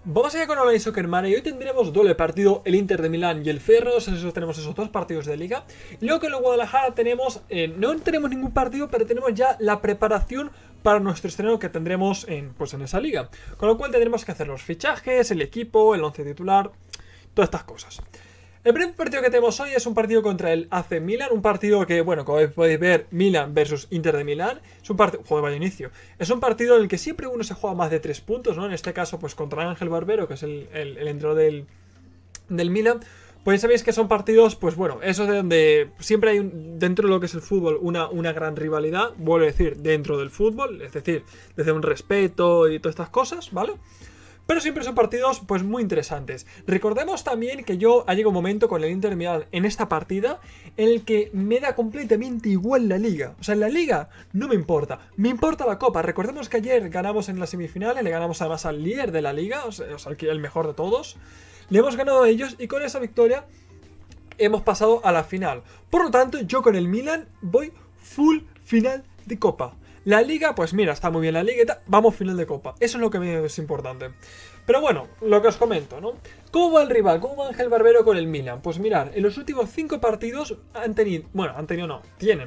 Vamos allá con Online Soccer Manager y hoy tendremos doble partido, el Inter de Milán y el Ferros. Tenemos esos dos partidos de liga. Y luego que en el Guadalajara tenemos, no tenemos ningún partido, pero tenemos ya la preparación para nuestro estreno que tendremos en esa liga. Con lo cual tendremos que hacer los fichajes, el equipo, el once titular, todas estas cosas. El primer partido que tenemos hoy es un partido contra el AC Milan, un partido que, bueno, como podéis ver, Milan versus Inter de Milán. Es un partido, joder, vaya inicio. Es un partido en el que siempre uno se juega más de 3 puntos, ¿no? En este caso, pues contra Ángel Barbero, que es el entrenador del Milan. Pues ya sabéis que son partidos, pues bueno, eso de donde siempre hay, dentro de lo que es el fútbol, una gran rivalidad. Vuelvo a decir, dentro del fútbol, es decir, desde un respeto y todas estas cosas, ¿vale? Pero siempre son partidos pues muy interesantes. Recordemos también que yo ha llegado un momento con el Inter de Milán en esta partida en el que me da completamente igual la liga. O sea, en la liga no me importa, me importa la copa. Recordemos que ayer ganamos en las semifinales, le ganamos además al líder de la liga, o sea el mejor de todos. Le hemos ganado a ellos y con esa victoria hemos pasado a la final. Por lo tanto, yo con el Milan voy full final de copa. La liga, pues mira, está muy bien la liga y tal. Vamos final de copa. Eso es lo que me es importante. Pero bueno, lo que os comento, ¿no? ¿Cómo va el rival? ¿Cómo va Ángel Barbero con el Milan? Pues mirad, en los últimos 5 partidos tienen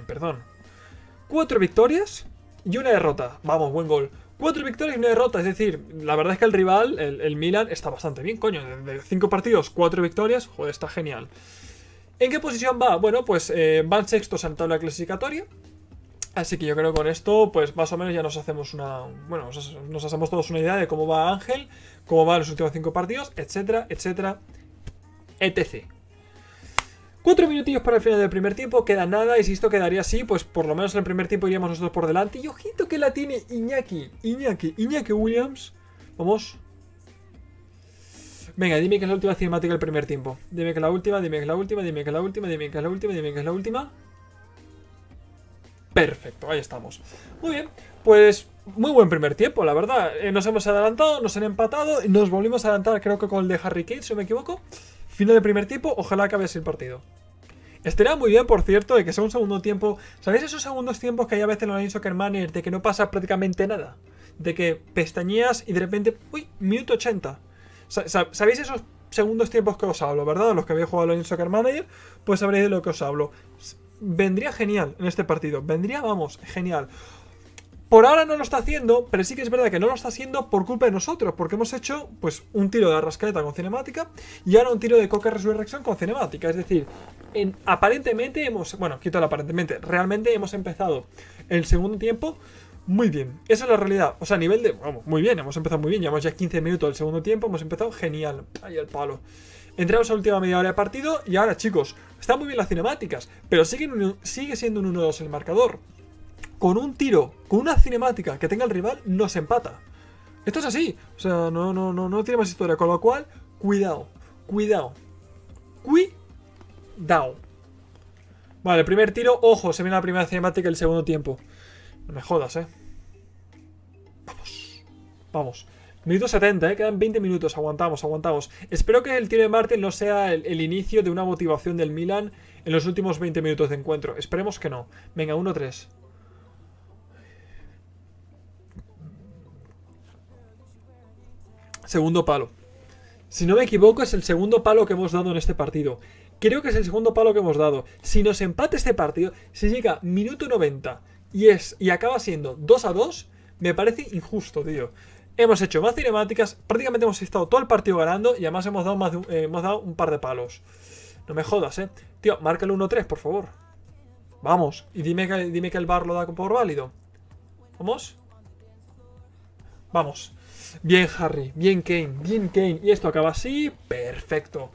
4 victorias y una derrota. Vamos, buen gol. 4 victorias y una derrota, es decir, la verdad es que el rival, el Milan, está bastante bien, coño. De 5 partidos, 4 victorias, joder, está genial. ¿En qué posición va? Bueno, pues van sextos en tabla clasificatoria. Así que yo creo que con esto, pues más o menos ya nos hacemos nos hacemos todos una idea de cómo va Ángel, cómo van los últimos 5 partidos, etcétera, etcétera, etc. 4 minutillos para el final del primer tiempo, queda nada, y si esto quedaría así, pues por lo menos en el primer tiempo iríamos nosotros por delante. Y ojito que la tiene Iñaki Williams. Vamos. Venga, dime que es la última cinemática del primer tiempo. Dime que es la última, dime que es la última, dime que es la última, dime que es la última, dime que es la última. Perfecto, ahí estamos. Muy bien, pues muy buen primer tiempo, la verdad. Nos hemos adelantado, nos han empatado, nos volvimos a adelantar, creo que con el de Harry Kane, si no me equivoco. Final del primer tiempo, ojalá acabe así el partido. Estaría muy bien, por cierto, de que sea un segundo tiempo. ¿Sabéis esos segundos tiempos que hay a veces en Online Soccer Manager de que no pasa prácticamente nada? De que pestañeas y de repente, uy, minuto 80. ¿Sabéis esos segundos tiempos que os hablo, verdad? Los que habéis jugado Online Soccer Manager, pues sabréis de lo que os hablo. Vendría genial en este partido. Vendría, vamos, genial. Por ahora no lo está haciendo, pero sí que es verdad que no lo está haciendo por culpa de nosotros, porque hemos hecho, pues, un tiro de Arrascaeta con cinemática y ahora un tiro de Coca Resurrection con cinemática. Es decir, aparentemente hemos... Bueno, quito el aparentemente. Realmente hemos empezado el segundo tiempo muy bien. Esa es la realidad. O sea, a nivel de... Vamos, muy bien. Hemos empezado muy bien. Llevamos ya 15 minutos del segundo tiempo. Hemos empezado genial. Ahí el palo. Entramos a la última media hora de partido y ahora, chicos, están muy bien las cinemáticas, pero sigue siendo un 1-2 el marcador. Con un tiro, con una cinemática que tenga el rival, nos empata. Esto es así, o sea, no tiene más historia, con lo cual, cuidado. Vale, el primer tiro, ojo, se viene la primera cinemática y el segundo tiempo. No me jodas, Vamos. Minuto 70, quedan 20 minutos, aguantamos. Espero que el tiro de Martin no sea el inicio de una motivación del Milan en los últimos 20 minutos de encuentro. Esperemos que no. Venga, 1-3. Segundo palo. Si no me equivoco, es el segundo palo que hemos dado en este partido. Creo que es el segundo palo que hemos dado. Si nos empate este partido, si llega minuto 90 y acaba siendo 2-2, me parece injusto, tío. Hemos hecho más cinemáticas, prácticamente hemos estado todo el partido ganando y además hemos dado un par de palos. No me jodas, Tío, márcalo 1-3, por favor. Vamos, y dime que el VAR lo da por válido. Vamos. Bien, Harry, bien Kane. Y esto acaba así, perfecto.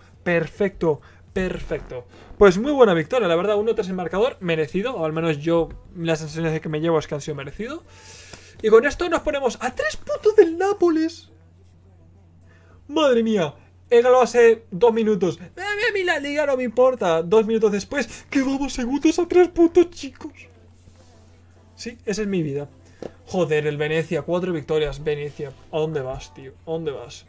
Pues muy buena victoria, la verdad, 1-3 en marcador, merecido, o al menos yo, las sensaciones de que me llevo es que han sido merecido. Y con esto nos ponemos a 3 puntos del Nápoles. Madre mía. He ganado hace 2 minutos. A mí la liga no me importa. 2 minutos después, que vamos segundos a 3 puntos, chicos. Sí, esa es mi vida. Joder, el Venecia, 4 victorias. Venecia, ¿a dónde vas, tío? ¿A dónde vas?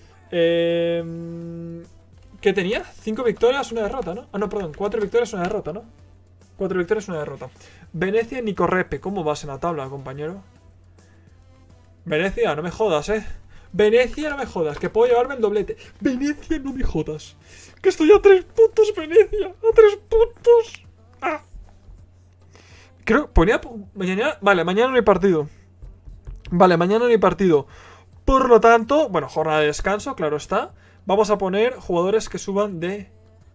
¿Qué tenía? 5 victorias, una derrota, ¿no? Ah, no, perdón, 4 victorias, una derrota, ¿no? 4 victorias, una derrota. Venecia, Nico Repe, ¿cómo vas en la tabla, compañero? Venecia, no me jodas, Venecia, no me jodas, que puedo llevarme el doblete. Venecia, no me jodas. Que estoy a 3 puntos, Venecia. A 3 puntos. Ah. Creo, ponía mañana. Vale, mañana no hay partido. Vale, mañana no hay partido. Por lo tanto, bueno, jornada de descanso, claro está. Vamos a poner jugadores que suban de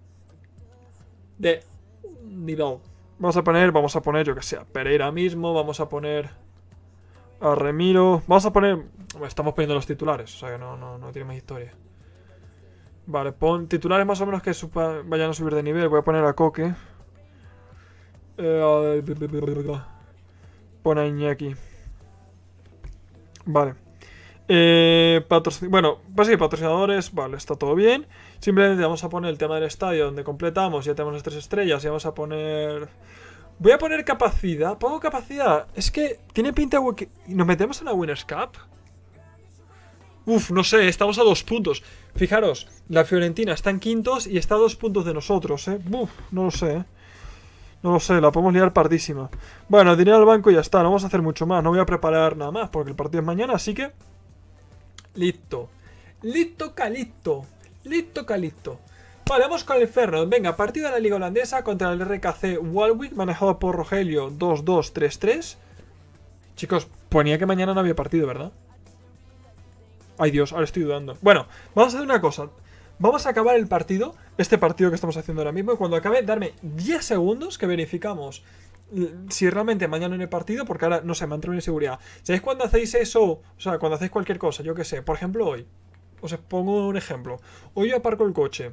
nivel. Vamos a poner, yo que sé, a Pereira mismo. Vamos a poner a Remiro. Vamos a poner. Estamos poniendo los titulares, o sea que no tiene más historia. Vale, pon titulares más o menos que vayan a subir de nivel. Voy a poner a Coque. Pon a Iñaki. Vale. Bueno, pues sí, patrocinadores. Vale, está todo bien. Simplemente vamos a poner el tema del estadio donde completamos. Ya tenemos las 3 estrellas. Y vamos a poner. Voy a poner capacidad. Pongo capacidad. Es que tiene pinta de que. ¿Nos metemos en la Winners' Cup? Uf, no sé, estamos a 2 puntos. Fijaros, la Fiorentina está en quintos y está a 2 puntos de nosotros, Uf, no lo sé, No lo sé, la podemos liar pardísima. Bueno, dinero al banco y ya está, no vamos a hacer mucho más. No voy a preparar nada más porque el partido es mañana, así que... Listo. Listo, calito. Listo, calito. Vale, vamos con el Feyenoord. Venga, partido de la Liga Holandesa contra el RKC Waalwijk, manejado por Rogelio 2-2-3-3. Chicos, ponía que mañana no había partido, ¿verdad? Ay Dios, ahora estoy dudando. Bueno, vamos a hacer una cosa. Vamos a acabar el partido, este partido que estamos haciendo ahora mismo, y cuando acabe, darme 10 segundos que verificamos si realmente mañana no hay partido, porque ahora, no sé, me ha entrado una inseguridad. ¿Sabéis cuando hacéis eso? O sea, cuando hacéis cualquier cosa, yo qué sé, por ejemplo hoy. Os pongo un ejemplo. Hoy yo aparco el coche.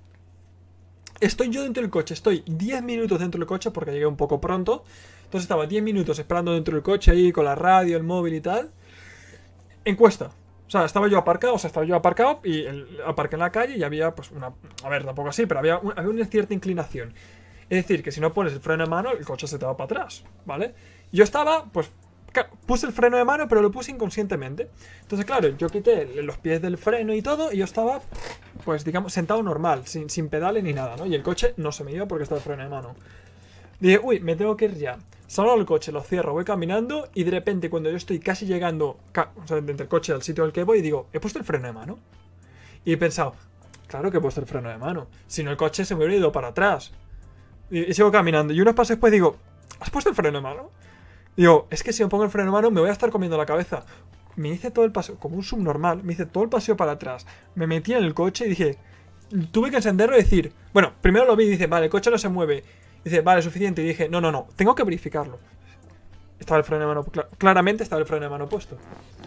Estoy yo dentro del coche, estoy 10 minutos dentro del coche porque llegué un poco pronto. Entonces estaba 10 minutos esperando dentro del coche ahí con la radio, el móvil y tal. Encuesta. O sea, estaba yo aparcado y aparqué en la calle y había pues una... A ver, tampoco así, pero había una cierta inclinación. Es decir, que si no pones el freno de mano, el coche se te va para atrás, ¿vale? Yo estaba, pues, puse el freno de mano, pero lo puse inconscientemente. Entonces, claro, yo quité los pies del freno y todo y yo estaba, pues, digamos, sentado normal, sin pedales ni nada, ¿no? Y el coche no se me iba porque estaba el freno de mano. Dije, uy, me tengo que ir ya. Salgo del coche, lo cierro, voy caminando y de repente cuando yo estoy casi llegando, o sea, entre el coche al sitio al que voy, digo, ¿he puesto el freno de mano? Y he pensado, claro que he puesto el freno de mano. Si no, el coche se me hubiera ido para atrás. Y sigo caminando. Y unos pasos después digo, ¿has puesto el freno de mano? Digo, es que si me pongo el freno de mano me voy a estar comiendo la cabeza. Me hice todo el paseo, como un subnormal, me hice todo el paseo para atrás. Me metí en el coche y dije, tuve que encenderlo y decir, bueno, primero lo vi y dice, vale, el coche no se mueve. Dice, vale, suficiente. Y dije, no, tengo que verificarlo. Estaba el freno de mano, claramente estaba el freno de mano puesto.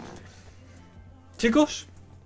Chicos,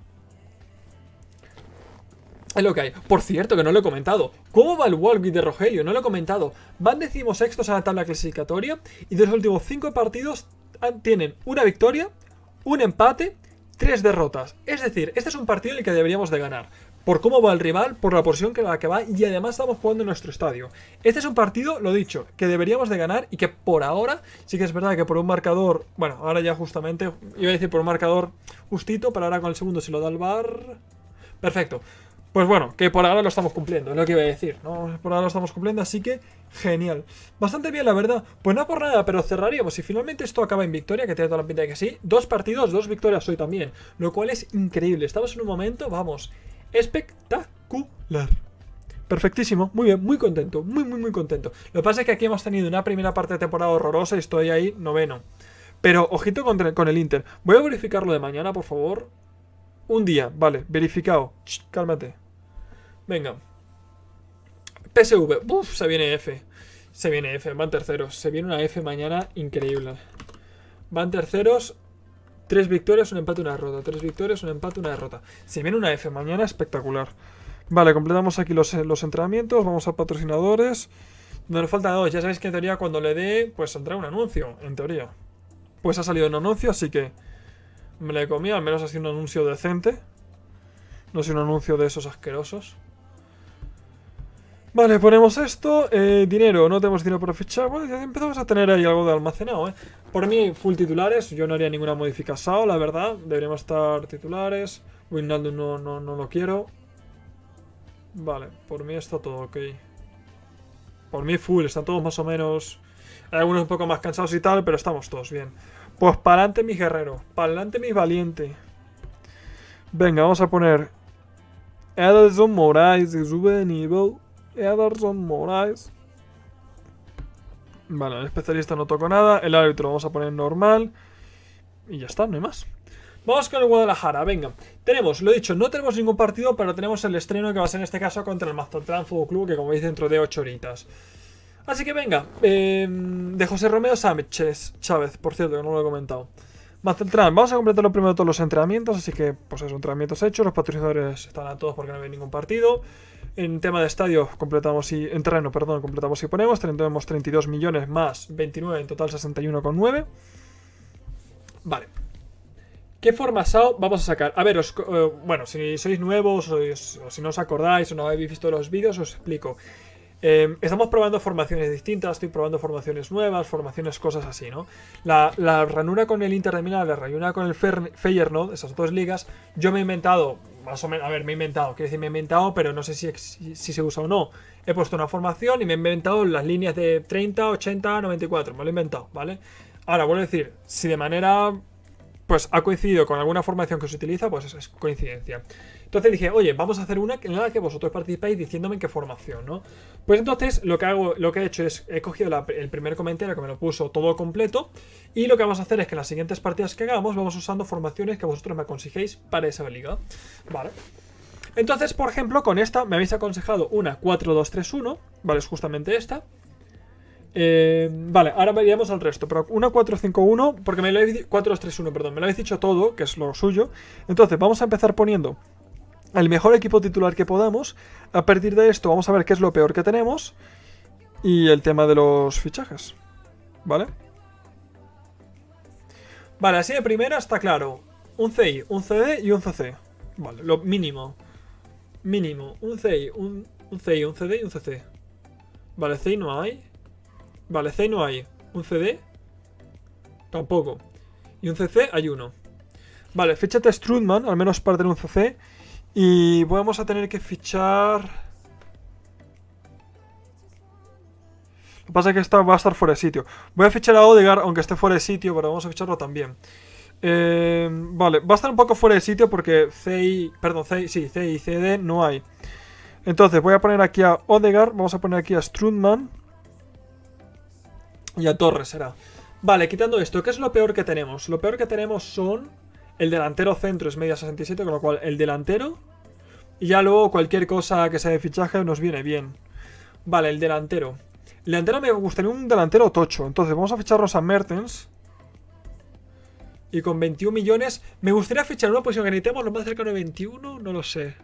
es lo que hay. Por cierto, que no lo he comentado. ¿Cómo va el Waalwijk de Rogelio? No lo he comentado. Van 16º a la tabla clasificatoria y de los últimos 5 partidos tienen una victoria, un empate, 3 derrotas. Es decir, este es un partido en el que deberíamos de ganar. Por cómo va el rival, por la posición que la que va y además estamos jugando en nuestro estadio. Este es un partido, lo dicho, que deberíamos de ganar y que por ahora, sí que es verdad que por un marcador, bueno, ahora ya justamente, iba a decir por un marcador justito, pero ahora con el segundo si lo da el VAR... Perfecto. Pues bueno, que por ahora lo estamos cumpliendo, es lo que iba a decir, ¿no? Por ahora lo estamos cumpliendo, así que genial. Bastante bien, la verdad. Pues no por nada, pero cerraríamos. Si finalmente esto acaba en victoria, que tiene toda la pinta de que sí, 2 partidos, 2 victorias hoy también. Lo cual es increíble. Estamos en un momento, vamos, espectacular. Perfectísimo, muy bien, muy contento, muy contento. Lo que pasa es que aquí hemos tenido una primera parte de temporada horrorosa y estoy ahí noveno. Pero ojito con el Inter. Voy a verificar lo de mañana, por favor. Un día, vale, verificado. Cálmate. Venga. PSV, uff, se viene F. Se viene F, van terceros. Se viene una F mañana increíble. Van terceros. 3 victorias, un empate, una derrota. 3 victorias, un empate, una derrota. Se viene una F mañana espectacular. Vale, completamos aquí los entrenamientos. Vamos a patrocinadores. Donde nos faltan 2. Ya sabéis que en teoría cuando le dé, pues saldrá un anuncio. En teoría. Pues ha salido un anuncio, así que me la he comido. Al menos ha sido un anuncio decente. No ha sido un anuncio de esos asquerosos. Vale, ponemos esto. Dinero, no tenemos dinero para fichar. Bueno, ya empezamos a tener ahí algo de almacenado, Por mí, full titulares. Yo no haría ninguna modificación, la verdad. Deberíamos estar titulares. Wijnaldum no lo quiero. Vale, por mí está todo ok. Por mí full, están todos más o menos... Hay algunos un poco más cansados y tal, pero estamos todos bien. Pues para adelante mis guerreros. Para adelante mis valientes. Venga, vamos a poner Ederson Moraes y sube de nivel. Ederson Moraes. Vale, el especialista no tocó nada. El árbitro vamos a poner normal. Y ya está, no hay más. Vamos con el Guadalajara, venga. Tenemos, lo dicho, no tenemos ningún partido, pero tenemos el estreno que va a ser en este caso contra el Mazatlán Fútbol Club, que como veis dentro de 8 horitas. Así que venga, de José Romeo Sánchez Chávez, por cierto, que no lo he comentado. Mazatlán, vamos a completar lo primero de todos los entrenamientos, así que pues esos entrenamientos hechos, los patrocinadores están a todos porque no hay ningún partido. En tema de estadio completamos y en terreno, perdón, completamos y ponemos, tenemos 32 millones más 29, en total 61,9. Vale. ¿Qué forma SAO vamos a sacar? A ver, bueno, si sois nuevos o si no os acordáis o no habéis visto los vídeos, os explico. Estamos probando formaciones distintas, estoy probando formaciones nuevas, formaciones, cosas así, ¿no? La ranura con el Inter de Milán, la ranura con el Feyenoord, esas dos ligas, yo me he inventado, más o menos, a ver, me he inventado, quiero decir, me he inventado, pero no sé si se usa o no. He puesto una formación y me he inventado las líneas de 30, 80, 94, me lo he inventado, ¿vale? Ahora, vuelvo a decir, si de manera... pues ha coincidido con alguna formación que se utiliza, pues es coincidencia. Entonces dije, oye, vamos a hacer una en la que vosotros participáis diciéndome en qué formación, ¿no? Pues entonces lo que he hecho es, he cogido el primer comentario que me lo puso todo completo, y lo que vamos a hacer es que en las siguientes partidas que hagamos vamos usando formaciones que vosotros me aconsejéis para esa liga. Vale. Entonces, por ejemplo, con esta me habéis aconsejado una 4-2-3-1, ¿vale? Es justamente esta. Vale, ahora veríamos al resto. Pero una 4-5-1, porque me lo habéis 4-2-3-1, perdón, me lo habéis dicho todo, que es lo suyo. Entonces, vamos a empezar poniendo el mejor equipo titular que podamos. A partir de esto, vamos a ver qué es lo peor que tenemos. Y el tema de los fichajes. ¿Vale? Vale, así de primera está claro. Un CI, un CD y un CC. Vale, lo mínimo. Mínimo, un CI, un CI, un CD y un CC. Vale, CI no hay. Vale, C no hay. ¿Un CD? Tampoco. Y un CC hay uno. Vale, fíchate a Strutman, al menos para tener un CC. Y vamos a tener que fichar... Lo que pasa es que esta va a estar fuera de sitio. Voy a fichar a Odegaard, aunque esté fuera de sitio, pero vamos a ficharlo también. Vale, va a estar un poco fuera de sitio porque CI y CD no hay. Entonces voy a poner aquí a Odegaard, vamos a poner aquí a Strutman. Y a Torres será. Vale, quitando esto, ¿qué es lo peor que tenemos? Lo peor que tenemos son... el delantero centro es media 67, con lo cual el delantero... y ya luego cualquier cosa que sea de fichaje nos viene bien. Vale, el delantero. El delantero me gustaría un delantero tocho. Entonces vamos a ficharnos a Mertens. Y con 21 millones... me gustaría fichar una posición que necesitemos lo más cercano de 21, no lo sé.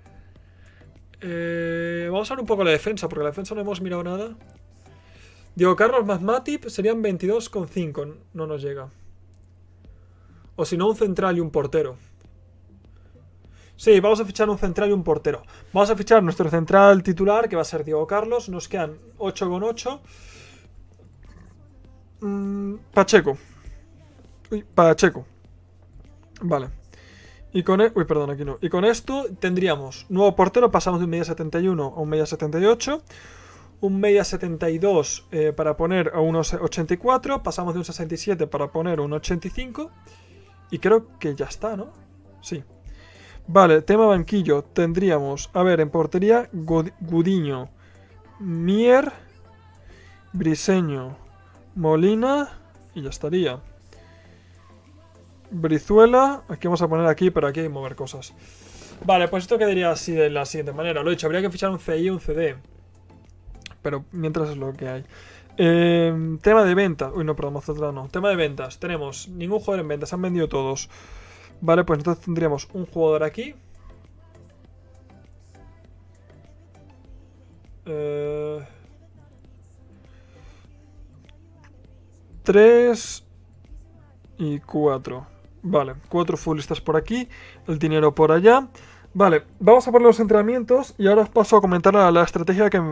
Vamos a ver un poco la defensa, porque la defensa no hemos mirado nada. Diego Carlos más Matip serían 22,5. No nos llega. O si no, un central y un portero. Sí, vamos a fichar un central y un portero. Vamos a fichar nuestro central titular, que va a ser Diego Carlos. Nos quedan 8,8. Pacheco. Uy, Pacheco. Vale. Y con... uy, perdón, aquí no. Y con esto tendríamos nuevo portero. Pasamos de un media 71 a un media 78. Un media 72 para poner a unos 84. Pasamos de un 67 para poner a un 85. Y creo que ya está, ¿no? Sí. Vale, tema banquillo. Tendríamos, a ver, en portería, Gudiño, Mier, Briseño, Molina. Y ya estaría. Brizuela. Aquí vamos a poner aquí, pero aquí hay que mover cosas. Vale, pues esto quedaría así de la siguiente manera. Lo he dicho, habría que fichar un CI y un CD. Pero mientras es lo que hay. Tema de ventas. Uy, no, perdón, Mazatlán no. Tema de ventas. Tenemos ningún jugador en ventas. Se han vendido todos. Vale, pues entonces tendríamos un jugador aquí. 3 y 4. Vale, 4 futbolistas por aquí. El dinero por allá. Vale, vamos a poner los entrenamientos. Y ahora os paso a comentar la estrategia que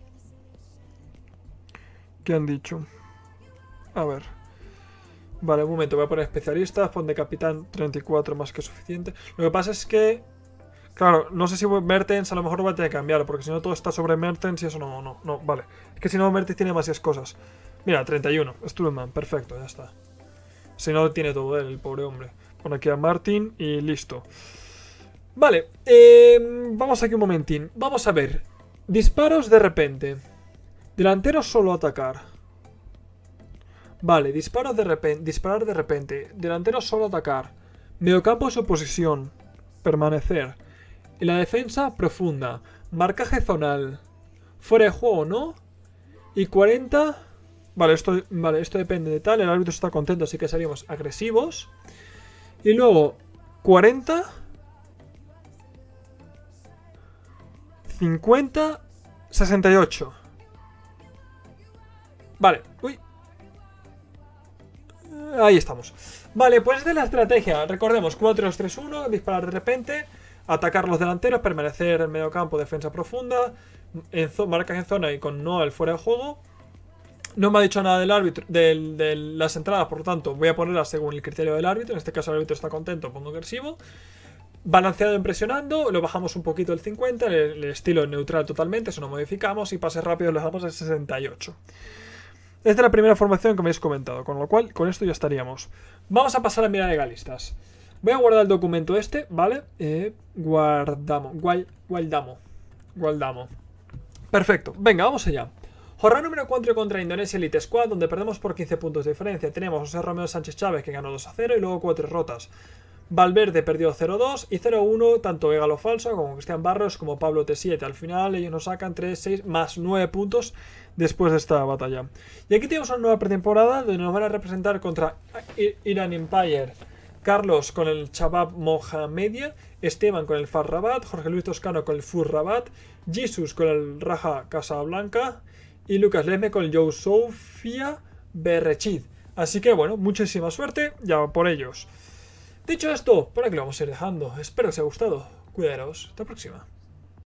han dicho. A ver. Vale, un momento, voy a poner especialistas. Pon de capitán 34 más que suficiente. Lo que pasa es que... claro, no sé si Mertens a lo mejor va a tener que cambiar, porque si no todo está sobre Mertens y eso no, vale. Es que si no Mertens tiene demasiadas cosas. Mira, 31, Strutman, perfecto, ya está. Si no tiene todo él, el pobre hombre. Pon aquí a Martin y listo. Vale, vamos aquí un momentín. Vamos a ver. Disparos de repente. Delantero solo atacar. Vale, disparar de repente. Delantero solo atacar. Mediocampo su posición. Permanecer. En la defensa profunda. Marcaje zonal. Fuera de juego, ¿no? Y 40. Vale, esto depende de tal. El árbitro está contento, así que seríamos agresivos. Y luego 40. 50. 68. Vale, uy. Ahí estamos. Vale, pues esta es la estrategia. Recordemos, 4-2-3-1, disparar de repente, atacar los delanteros, permanecer en medio campo, defensa profunda, marcas en zona y con no el fuera de juego. No me ha dicho nada del árbitro, de las entradas, por lo tanto voy a ponerlas según el criterio del árbitro. En este caso el árbitro está contento, pongo agresivo. Balanceado impresionando, lo bajamos un poquito el 50, el estilo neutral totalmente, eso no modificamos, y pases rápidos lo dejamos el 68. Esta es la primera formación que me habéis comentado, con lo cual con esto ya estaríamos. Vamos a pasar a mirar legalistas. Voy a guardar el documento este, ¿vale? Guardamos. Perfecto, venga, vamos allá. Jornada número 4 contra Indonesia Elite Squad, donde perdemos por 15 puntos de diferencia. Tenemos a José Romeo Sánchez Chávez, que ganó 2-0, y luego 4 rotas. Valverde perdió 0-2 y 0-1 tanto Egalo Falso como Cristian Barros como Pablo T7. Al final ellos nos sacan 3-6 más 9 puntos después de esta batalla. Y aquí tenemos una nueva pretemporada donde nos van a representar contra Iran Empire. Carlos con el Chabab Mohamedia, Esteban con el Far Rabat, Jorge Luis Toscano con el Fur Rabat, Jesus con el Raja Casablanca y Lucas Leme con el Jou Sofia Berrechid. Así que bueno, muchísima suerte ya por ellos. Dicho esto, por aquí lo vamos a ir dejando. Espero que os haya gustado. Cuidaros. Hasta la próxima.